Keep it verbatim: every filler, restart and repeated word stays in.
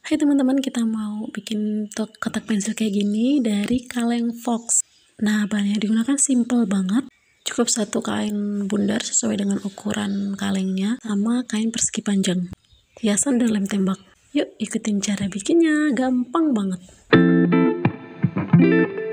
Hai teman-teman, kita mau bikin kotak pensil kayak gini dari kaleng fox. Nah, bahan yang digunakan simple banget. Cukup satu kain bundar sesuai dengan ukuran kalengnya, sama kain persegi panjang. Hiasan dan lem tembak. Yuk ikutin cara bikinnya, gampang banget.